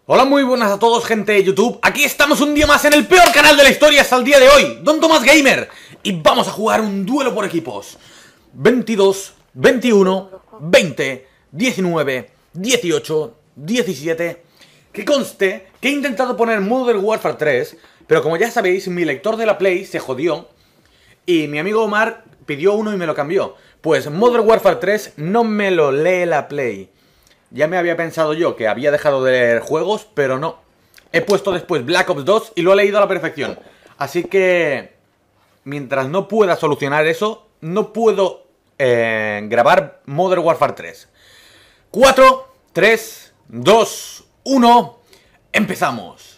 Hola, muy buenas a todos, gente de YouTube. Aquí estamos un día más en el peor canal de la historia hasta el día de hoy, Don Tomás Gamer. Y vamos a jugar un duelo por equipos. 22, 21, 20, 19, 18, 17. Que conste que he intentado poner Modern Warfare 3, pero como ya sabéis, mi lector de la Play se jodió y mi amigo Omar pidió uno y me lo cambió. Pues Modern Warfare 3 no me lo lee la Play. Ya me había pensado yo que había dejado de leer juegos, pero no. He puesto después Black Ops 2 y lo he leído a la perfección. Así que, mientras no pueda solucionar eso, no puedo grabar Modern Warfare 3. 4, 3, 2, 1, empezamos.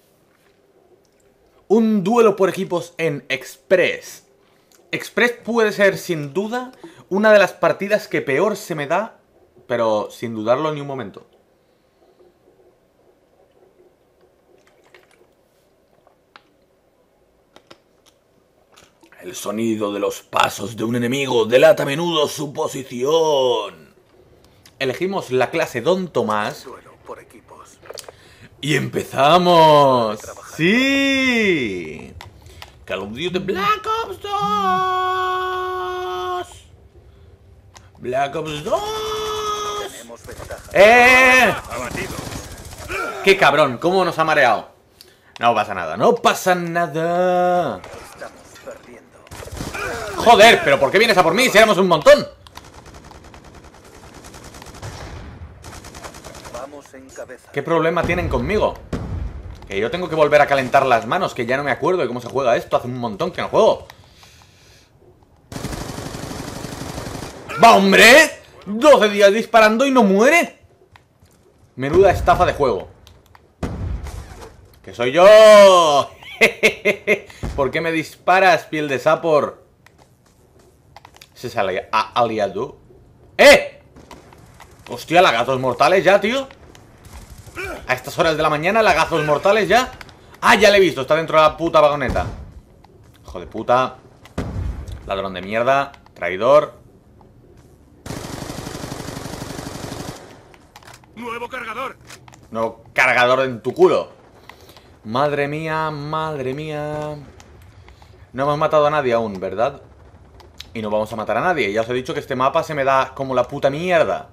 Un duelo por equipos en Express. Express puede ser, sin duda, una de las partidas que peor se me da, pero sin dudarlo ni un momento. El sonido de los pasos de un enemigo delata a menudo su posición. Elegimos la clase Don Tomás. Y empezamos. ¡Sí! Call of Duty Black Ops 2. Black Ops 2. ¡Qué cabrón! ¿Cómo nos ha mareado? No pasa nada, no pasa nada. Joder, pero ¿por qué vienes a por mí si éramos un montón? ¿Qué problema tienen conmigo? Que yo tengo que volver a calentar las manos, que ya no me acuerdo de cómo se juega esto. Hace un montón que no juego. ¡Va, hombre! 12 días disparando y no muere. Menuda estafa de juego. ¡Que soy yo! ¿Por qué me disparas, piel de sapor? ¿Se sale aliado? ¡Eh! Hostia, lagazos mortales ya, tío. A estas horas de la mañana, lagazos mortales ya. Ah, ya le he visto, está dentro de la puta vagoneta. Hijo de puta. Ladrón de mierda. Traidor. ¡Nuevo cargador! Nuevo cargador en tu culo. Madre mía, madre mía. No hemos matado a nadie aún, ¿verdad? Y no vamos a matar a nadie. Ya os he dicho que este mapa se me da como la puta mierda.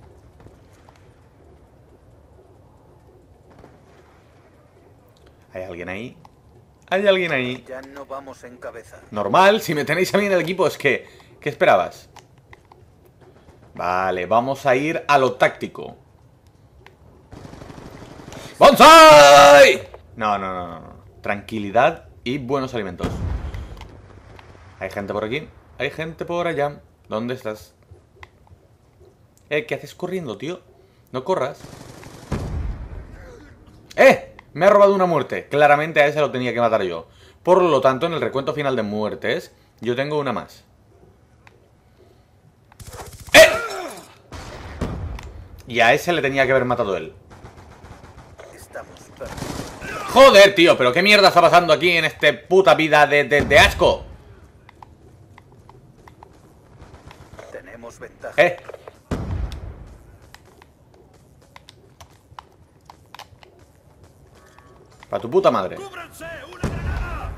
¿Hay alguien ahí? ¿Hay alguien ahí? Ya no vamos en cabeza. Normal, si me tenéis a mí en el equipo es que... ¿Qué esperabas? Vale, vamos a ir a lo táctico. ¡Bonsai! No. Tranquilidad y buenos alimentos. Hay gente por aquí. Hay gente por allá. ¿Dónde estás? ¿Qué haces corriendo, tío? No corras. Me ha robado una muerte. Claramente a ese lo tenía que matar yo. Por lo tanto, en el recuento final de muertes, yo tengo una más. Y a ese le tenía que haber matado él. Joder, tío, pero qué mierda está pasando aquí en este puta vida de asco. Tenemos ventaja. Para tu puta madre. ¡Cúbranse! ¡Una granada!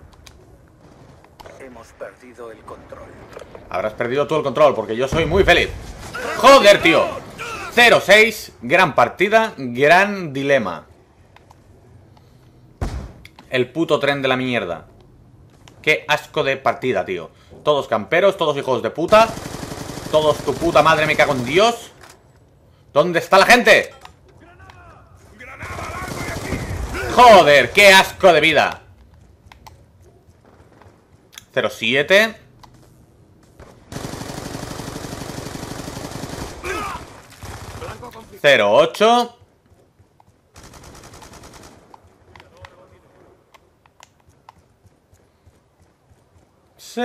Hemos perdido el control. Habrás perdido tú el control, porque yo soy muy feliz. Joder, tío. 0-6, gran partida, gran dilema. El puto tren de la mierda. Qué asco de partida, tío. Todos camperos, todos hijos de puta. Todos tu puta madre, me cago en Dios. ¿Dónde está la gente? Joder, qué asco de vida. 07. Cero 8. Sí.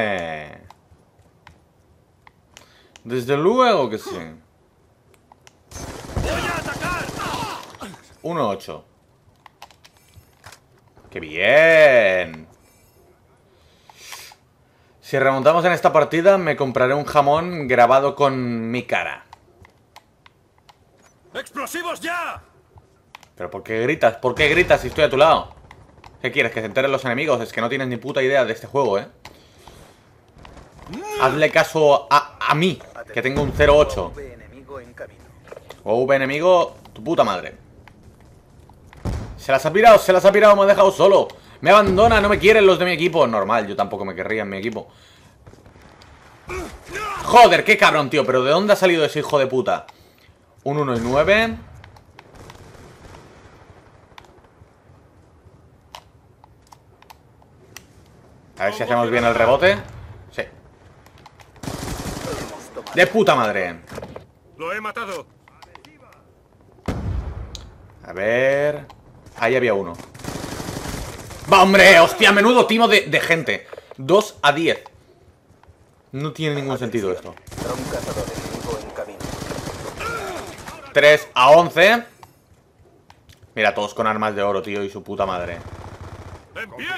Desde luego que sí. 1-8. ¡Qué bien! Si remontamos en esta partida, me compraré un jamón grabado con mi cara. ¡Explosivos ya! ¿Pero por qué gritas? ¿Por qué gritas si estoy a tu lado? ¿Qué quieres? ¿Que se enteren los enemigos? Es que no tienes ni puta idea de este juego, ¿eh? Hazle caso a mí, que tengo un 08. UAV enemigo en camino. OV enemigo, tu puta madre. Se las ha pirado, me ha dejado solo. Me abandona, no me quieren los de mi equipo. Normal, yo tampoco me querría en mi equipo. Joder, qué cabrón, tío. ¿Pero de dónde ha salido ese hijo de puta? Un 1 y 9. A ver si hacemos bien el rebote. Sí. De puta madre. ¡Lo he matado! A ver... Ahí había uno. ¡Va, hombre! ¡Hostia! Menudo timo de gente. 2 a 10. No tiene ningún sentido esto. Dron cazador enemigo en camino. 3 a 11. Mira, todos con armas de oro, tío, y su puta madre. ¡En pie!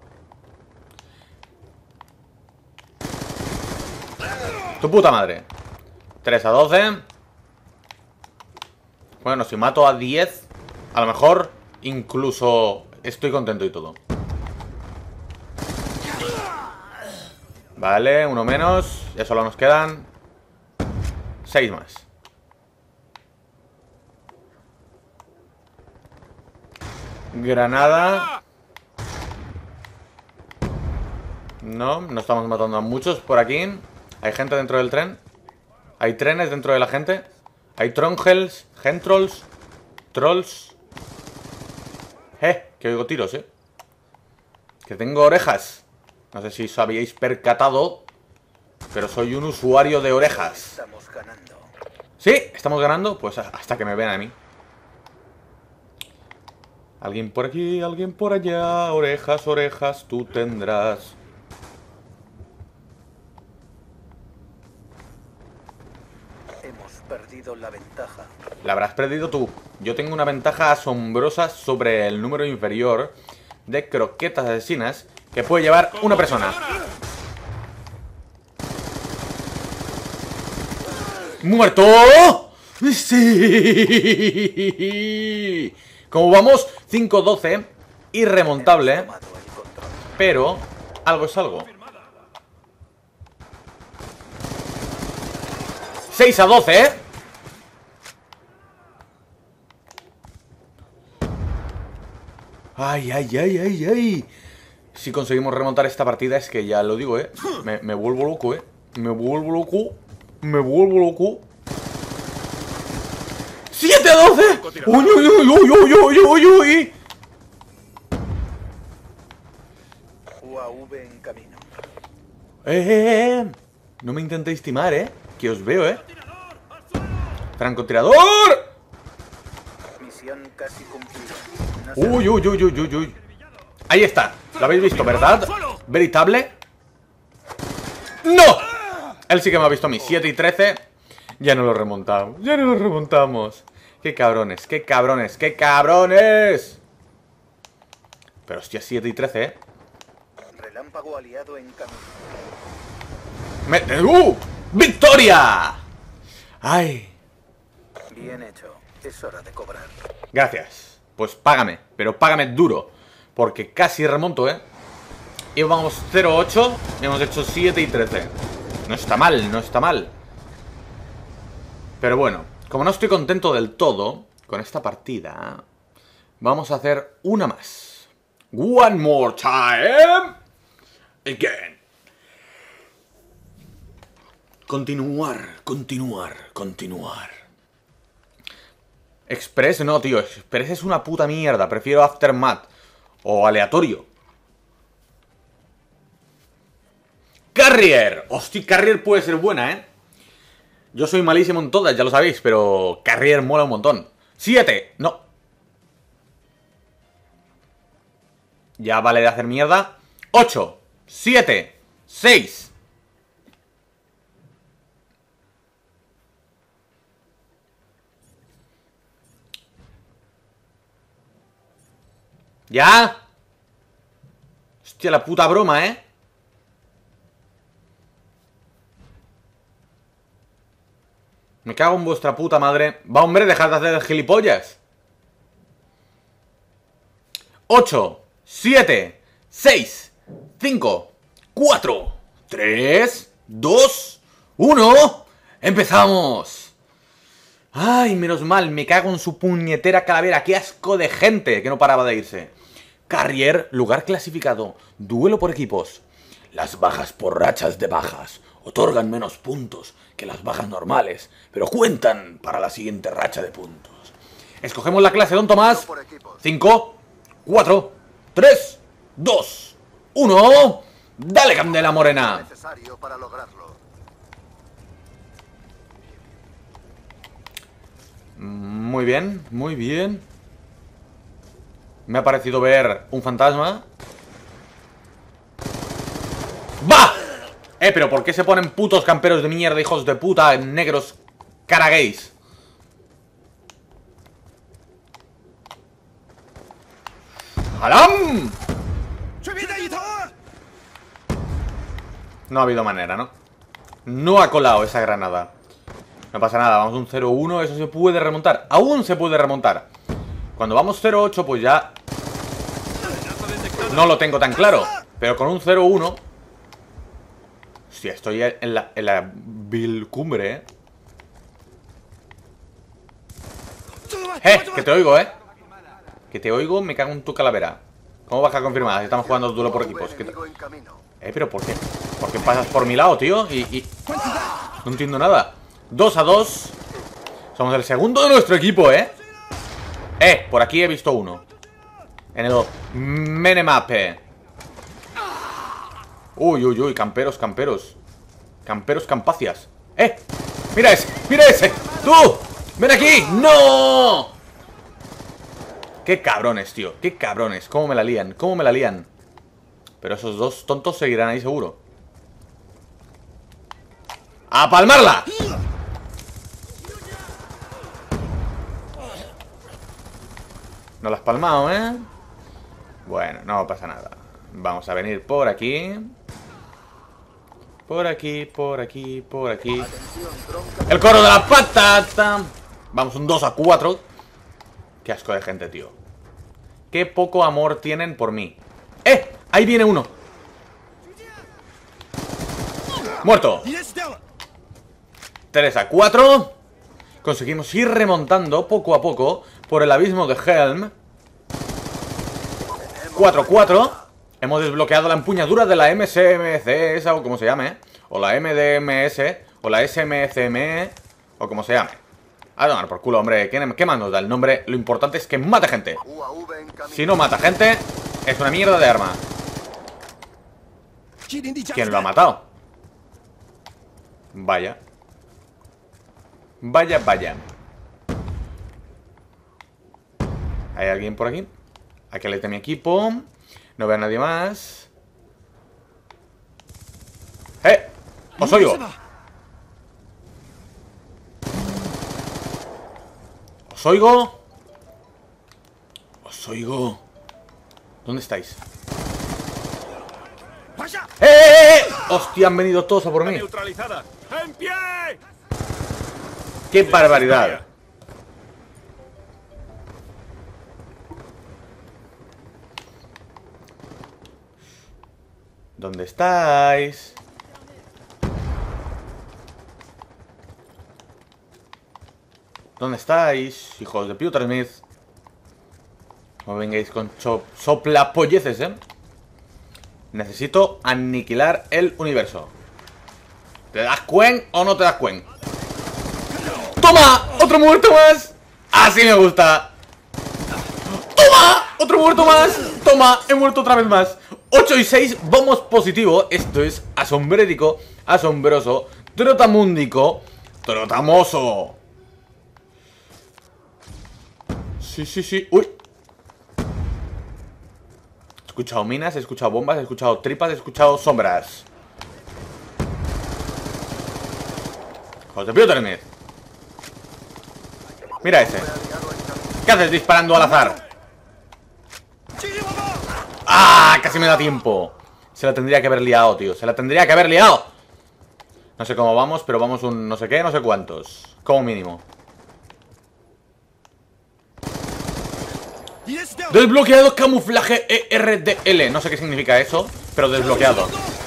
Tu puta madre. 3 a 12. Bueno, si mato a 10, a lo mejor incluso estoy contento y todo. Vale, uno menos. Ya solo nos quedan 6 más. Granada. No, no estamos matando a muchos por aquí. Hay gente dentro del tren. Hay trenes dentro de la gente. Hay trongels, gentrolls, trolls. Que oigo tiros, que tengo orejas. No sé si os habíais percatado, pero soy un usuario de orejas. Estamos ganando. ¿Sí? ¿Estamos ganando? Pues hasta que me vean a mí. Alguien por aquí, alguien por allá. Orejas, orejas, tú tendrás. Hemos perdido la ventaja. La habrás perdido tú. Yo tengo una ventaja asombrosa sobre el número inferior de croquetas asesinas que puede llevar una persona. ¡Muerto! ¡Sí! Como vamos, 5-12, irremontable, Tomado el control. pero algo es algo. 6 a 12, Ay, ay, ay, ay, ay. Si conseguimos remontar esta partida es que ya lo digo, me vuelvo loco, me vuelvo loco. Me vuelvo loco. 7 a 12. Uy, uy, uy, uy, uy, uy, uy, uy. UAV en camino. No me intentéis timar, que os veo, ¡Francotirador! Misión casi cumplida. No se Uy, uy, uy, uy, uy, uy. Ahí está. Lo habéis visto, ¿verdad? Veritable. ¡No! Él sí que me ha visto a mí. 7 y 13. Ya no lo remontamos. Ya no lo remontamos. ¡Qué cabrones! ¡Qué cabrones! ¡Qué cabrones! Pero hostia, 7 y 13, Relámpago aliado en camino. ¡Victoria! ¡Ay! Bien hecho. Es hora de cobrar. Gracias. Pues págame, pero págame duro. Porque casi remonto, Y vamos 0-8 y hemos hecho 7 y 13. No está mal, no está mal. Pero bueno, como no estoy contento del todo con esta partida, vamos a hacer una más. One more time. Again. Continuar, continuar, continuar. Express, no, tío. Express es una puta mierda. Prefiero Aftermath. O aleatorio. Carrier. Hostia, Carrier puede ser buena, Yo soy malísimo en todas, ya lo sabéis. Pero Carrier mola un montón. 7. No. Ya vale de hacer mierda. 8. 7. 6. ¿Ya? Hostia, la puta broma, Me cago en vuestra puta madre. Va, hombre, dejad de hacer gilipollas. 8, 7, 6, 5, 4, 3, 2, 1. ¡Empezamos! Ay, menos mal, me cago en su puñetera calavera. ¡Qué asco de gente que no paraba de irse! Carrier, lugar clasificado. Duelo por equipos. Las bajas por rachas de bajas otorgan menos puntos que las bajas normales, pero cuentan para la siguiente racha de puntos. Escogemos la clase, don Tomás. 5, 4, 3, 2, 1. ¡Dale, candela morena! Necesario para lograrlo. Muy bien, muy bien. Me ha parecido ver un fantasma. ¡Va! Pero ¿por qué se ponen putos camperos de mierda, hijos de puta, negros cara gays? ¡Alam! No ha habido manera, ¿no? No ha colado esa granada. No pasa nada, vamos un 0-1, eso se puede remontar. Aún se puede remontar. Cuando vamos 0-8, pues ya no lo tengo tan claro. Pero con un 0-1... Hostia, estoy en la vil cumbre, que te oigo, que te oigo, me cago en tu calavera. ¿Cómo baja confirmada? Si estamos jugando duelo por equipos. Pero ¿por qué? ¿Por qué pasas por mi lado, tío? No entiendo nada. 2-2. Somos el segundo de nuestro equipo, por aquí he visto uno. En el minimap. Uy, uy, uy, camperos, camperos. Camperos, campacias. Mira ese, mira ese. ¡Tú! ¡Ven aquí! ¡No! Qué cabrones, tío, qué cabrones. ¿Cómo me la lían? ¿Cómo me la lían? Pero esos dos tontos seguirán ahí seguro. ¡A palmarla! No la has palmado, Bueno, no pasa nada. Vamos a venir por aquí. Por aquí, por aquí, por aquí. ¡El coro de la patata! Vamos un 2-4. Qué asco de gente, tío. Qué poco amor tienen por mí. Ahí viene uno. Muerto. 3-4. Conseguimos ir remontando poco a poco por el abismo de Helm. 4-4. Hemos desbloqueado la empuñadura de la MSMC, esa o como se llame, o la MDMS, o la SMCM, o como se llame. A tomar por culo, hombre. ¿Qué más nos da el nombre? Lo importante es que mate gente. Si no mata gente, es una mierda de arma. ¿Quién lo ha matado? Vaya. Vaya, vaya. ¿Hay alguien por aquí? Aquí le de mi equipo. No veo a nadie más. ¡Os oigo! ¡Os oigo! ¡Os oigo! ¿Dónde estáis? ¡Hostia! Han venido todos a por mí. Neutralizada. ¡En pie! ¡Qué barbaridad! ¿Dónde estáis? ¿Dónde estáis, hijos de Peter Smith? No vengáis con soplapolleces, Necesito aniquilar el universo. ¿Te das cuen o no te das cuen? ¡Toma! ¡Otro muerto más! ¡Así me gusta! ¡Toma! ¡Otro muerto más! ¡Toma! He muerto otra vez más. 8-6, vamos positivo. Esto es asombrédico, asombroso, trotamúndico, trotamoso. Sí, sí, sí. ¡Uy! He escuchado minas, he escuchado bombas, he escuchado tripas, he escuchado sombras. Joder, Peter. Mira ese. ¿Qué haces disparando al azar? ¡Ah! Casi me da tiempo. Se la tendría que haber liado, tío. Se la tendría que haber liado. No sé cómo vamos, pero vamos un no sé qué, no sé cuántos. Como mínimo. Desbloqueado camuflaje ERDL. No sé qué significa eso, pero desbloqueado.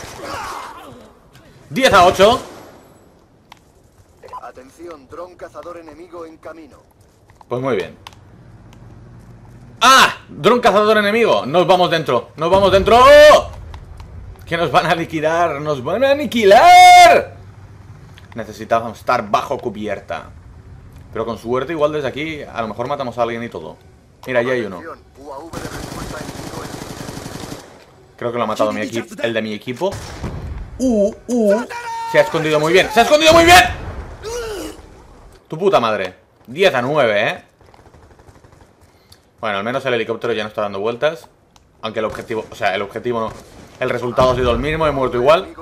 10-8. Atención, dron cazador enemigo en camino. Pues muy bien. ¡Ah! Dron cazador enemigo. Nos vamos dentro. Nos vamos dentro. ¡Oh! Que nos van a liquidar. Nos van a aniquilar. Necesitamos estar bajo cubierta. Pero con suerte igual desde aquí a lo mejor matamos a alguien y todo. Mira, ahí hay uno. Creo que lo ha matado el de mi equipo. Se ha escondido muy bien. ¡Se ha escondido muy bien! Tu puta madre. 10-9, Bueno, al menos el helicóptero ya no está dando vueltas. Aunque el objetivo, o sea, el objetivo no. El resultado ha sido el mismo, he muerto igual.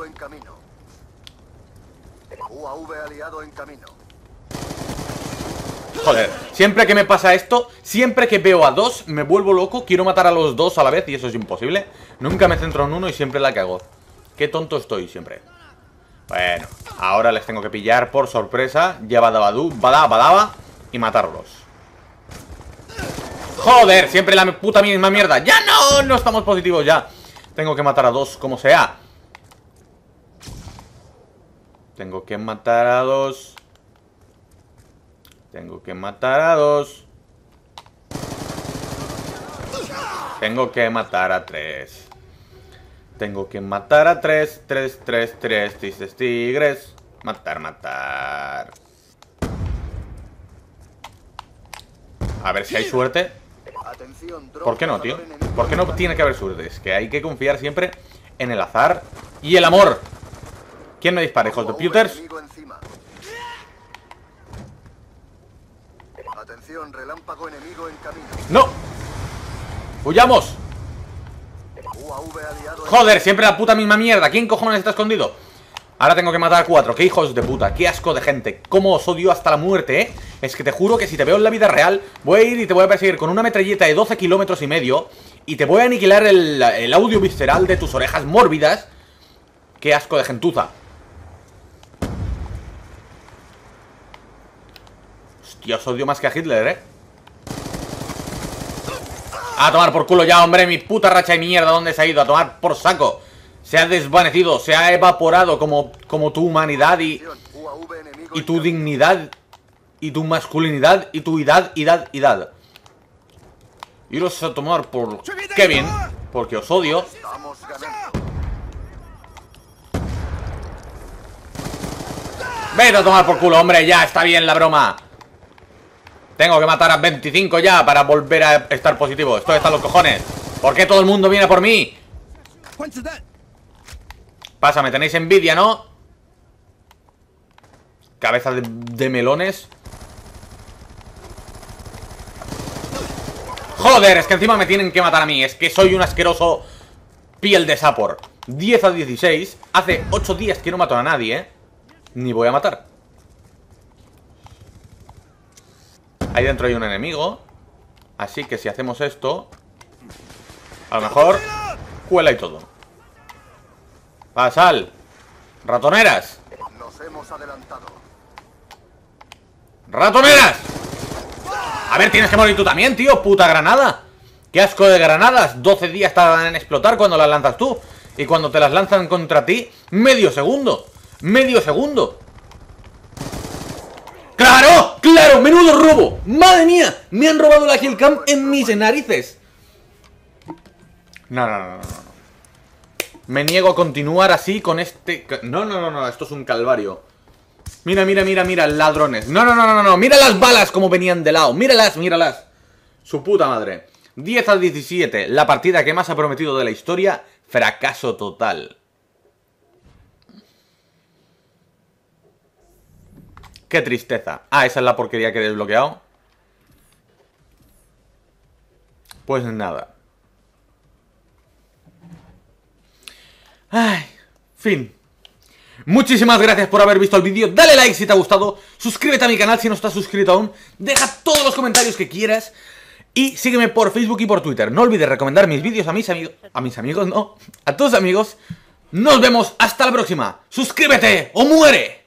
Joder, siempre que me pasa esto, siempre que veo a dos, me vuelvo loco. Quiero matar a los dos a la vez y eso es imposible. Nunca me centro en uno y siempre la cago. Qué tonto estoy siempre. Bueno, ahora les tengo que pillar por sorpresa. Yabadabadú, badaba y matarlos. Joder, siempre la puta misma mierda. ¡Ya no! No estamos positivos ya. Tengo que matar a dos como sea. Tengo que matar a dos. Tengo que matar a dos. Tengo que matar a tres. Tengo que matar a tres. Tres, tigres. Matar, matar. A ver si hay suerte. ¿Por qué no, tío? ¿Por qué no tiene que haber suerte? Es que hay que confiar siempre en el azar y el amor. ¿Quién me dispara, hijos de Pewters? Atención, relámpago enemigo en camino. ¡No! ¡Huyamos! Joder, siempre la puta misma mierda. ¿Quién cojones está escondido? Ahora tengo que matar a 4. ¡Qué hijos de puta! ¡Qué asco de gente! ¡Cómo os odio hasta la muerte, Es que te juro que si te veo en la vida real, voy a ir y te voy a perseguir con una metralleta de 12 kilómetros y medio y te voy a aniquilar el audio visceral de tus orejas mórbidas. ¡Qué asco de gentuza! Hostia, os odio más que a Hitler, A tomar por culo ya, hombre, mi puta racha de mierda. ¿Dónde se ha ido? A tomar por saco. Se ha desvanecido, se ha evaporado como tu humanidad y tu dignidad y tu masculinidad y tu idad. Iros a tomar por Kevin, porque os odio. Vete a tomar por culo, hombre, ya está bien la broma. Tengo que matar a 25 ya para volver a estar positivo. Esto está a los cojones. ¿Por qué todo el mundo viene por mí? Pasa, me tenéis envidia, ¿no? Cabeza de melones. Joder, es que encima me tienen que matar a mí. Es que soy un asqueroso piel de sapor. 10-16. Hace 8 días que no mato a nadie, Ni voy a matar. Ahí dentro hay un enemigo. Así que si hacemos esto, a lo mejor cuela y todo. Pasal. Ratoneras. Nos hemos adelantado. ¡Ratoneras! A ver, tienes que morir tú también, tío. Puta granada. Qué asco de granadas. 12 días tardan en explotar cuando las lanzas tú. Y cuando te las lanzan contra ti, medio segundo. Medio segundo. ¡Claro! ¡Claro! ¡Menudo robo! ¡Madre mía! Me han robado la killcam en mis narices. No. Me niego a continuar así con este... No. Esto es un calvario. Mira, ladrones. No. Mira las balas como venían de lado. Míralas. Su puta madre. 10-17. La partida que más ha prometido de la historia. Fracaso total. Qué tristeza. Ah, esa es la porquería que he desbloqueado. Pues nada. Ay, fin. Muchísimas gracias por haber visto el vídeo. Dale like si te ha gustado. Suscríbete a mi canal si no estás suscrito aún. Deja todos los comentarios que quieras. Y sígueme por Facebook y por Twitter. No olvides recomendar mis vídeos a mis amigos. A mis amigos no. A tus amigos. Nos vemos hasta la próxima. Suscríbete o muere.